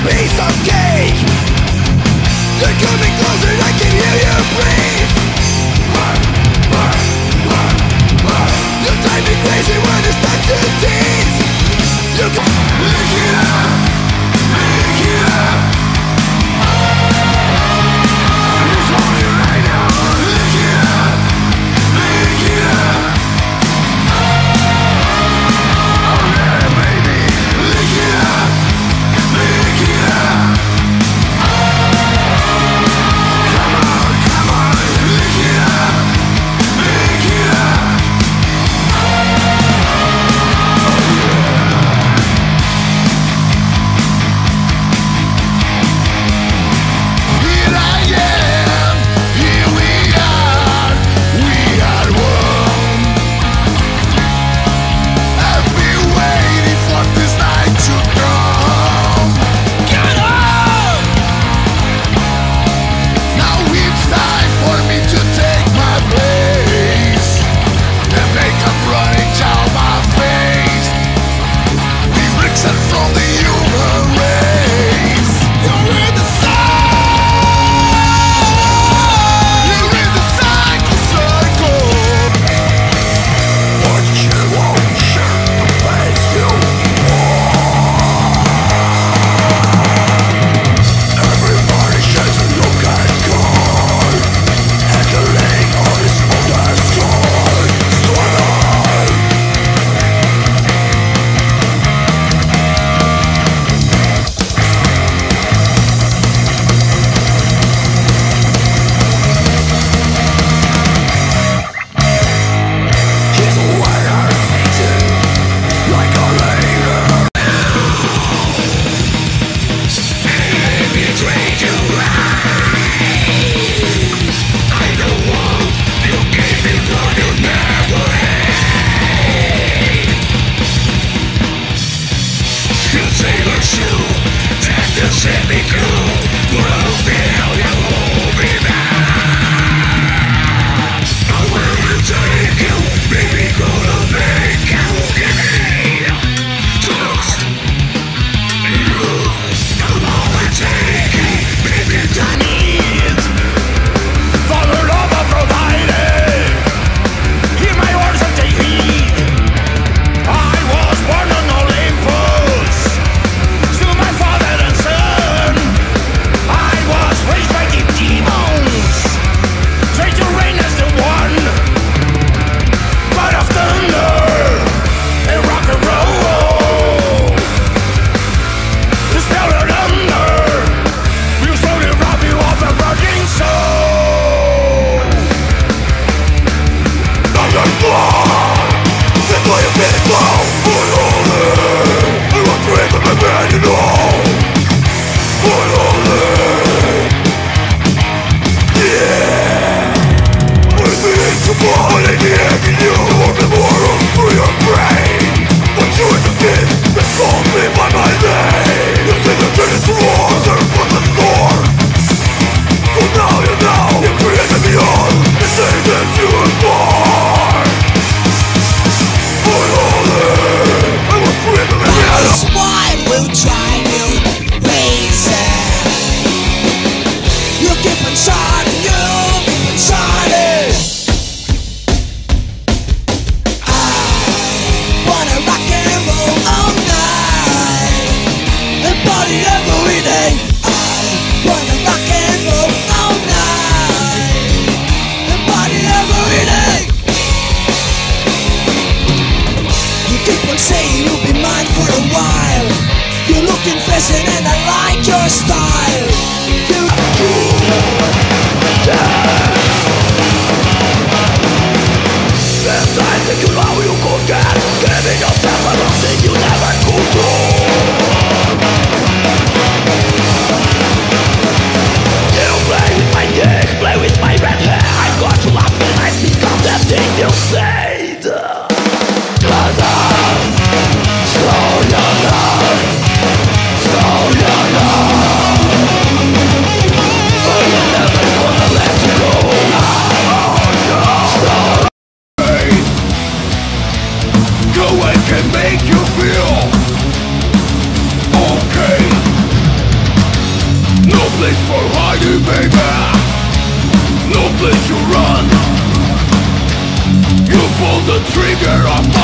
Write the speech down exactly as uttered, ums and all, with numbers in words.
piece of cake. You're coming closer, I can hear you breathe. You drive me crazy when it's time to tease. You can make it up, make it up. It's only right now. Make it up, make it up. Oh yeah, baby. Make it up, make it up. Come on, come on. Make it up, make it up. Can make you feel okay. place for hiding, baby. No place to run. You pull the trigger of